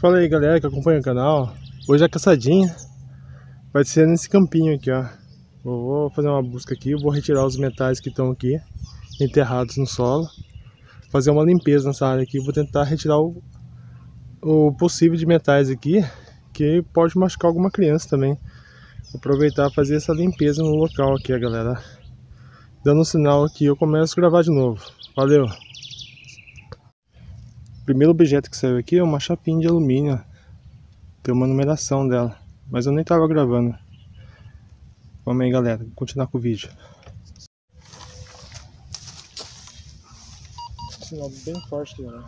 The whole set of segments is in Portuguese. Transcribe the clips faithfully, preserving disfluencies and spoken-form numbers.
Fala aí galera que acompanha o canal. Hoje a caçadinha vai ser nesse campinho aqui, ó. Eu vou fazer uma busca aqui, eu vou retirar os metais que estão aqui enterrados no solo, fazer uma limpeza nessa área aqui. Vou tentar retirar o, o possível de metais aqui, que pode machucar alguma criança também. Vou aproveitar e fazer essa limpeza no local aqui, ó, galera. Dando um sinal aqui, eu começo a gravar de novo. Valeu! O primeiro objeto que saiu aqui é uma chapinha de alumínio. Tem uma numeração dela, mas eu nem tava gravando. Vamos aí galera, vou continuar com o vídeo. Sinal bem forte, galera.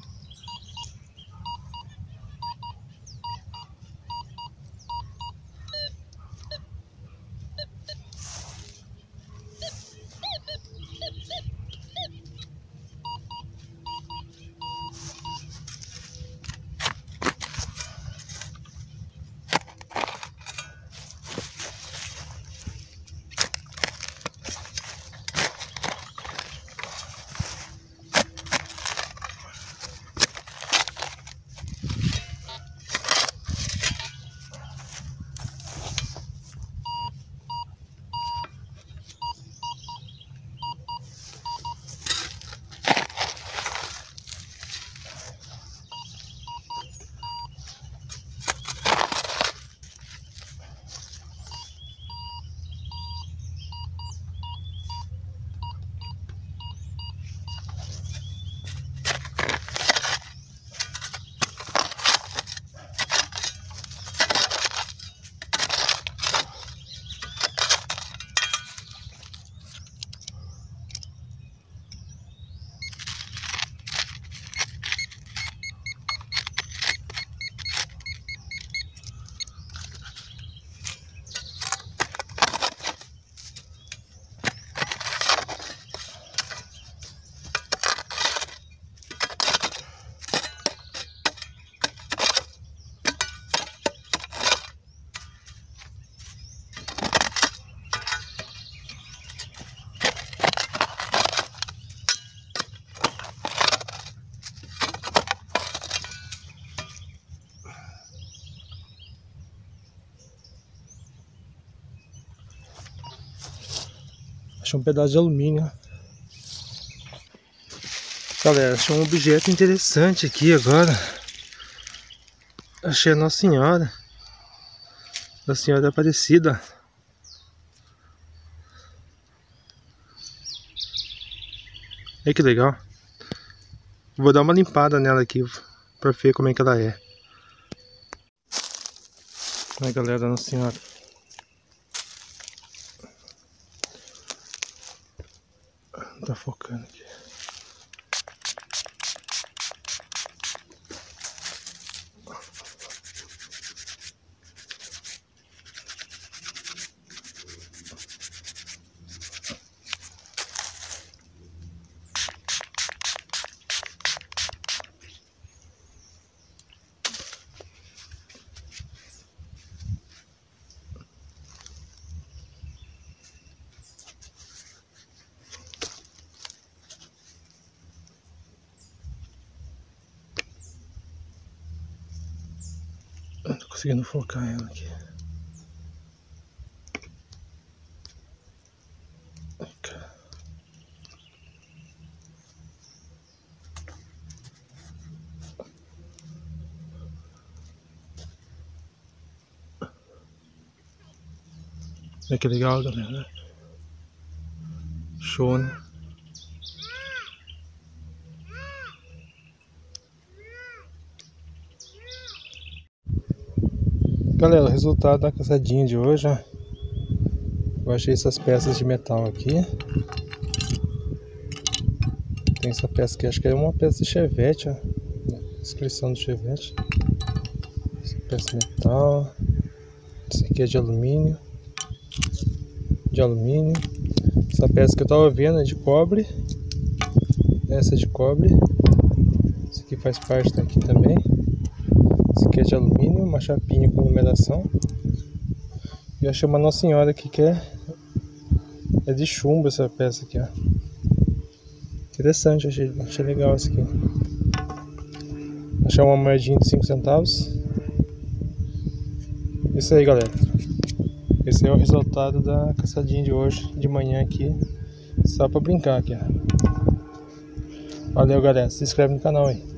Achei um pedaço de alumínio. Galera, achei um objeto interessante aqui agora. Achei a Nossa Senhora. Nossa Senhora Aparecida. Olha que legal. Vou dar uma limpada nela aqui pra ver como é que ela é. Olha galera, Nossa Senhora. Tá focando aqui. Não tô conseguindo focar ela aqui. Okay. Olha que legal, galera. Show, né? Galera, o resultado da caçadinha de hoje, ó. Eu achei essas peças de metal aqui. Tem essa peça aqui, acho que é uma peça de Chevette, ó. Descrição do Chevette. Essa peça de metal. Essa aqui é de alumínio. De alumínio. Essa peça que eu tava vendo é de cobre. Essa é de cobre. Essa aqui faz parte daqui também. Esse aqui é de alumínio, uma chapinha com numeração. E eu achei uma Nossa Senhora aqui que é, é de chumbo essa peça aqui, ó. Interessante, achei, achei legal isso aqui. Achei uma moedinha de cinco centavos. Isso aí, galera. Esse é o resultado da caçadinha de hoje, de manhã aqui. Só pra brincar aqui, ó. Valeu, galera. Se inscreve no canal aí.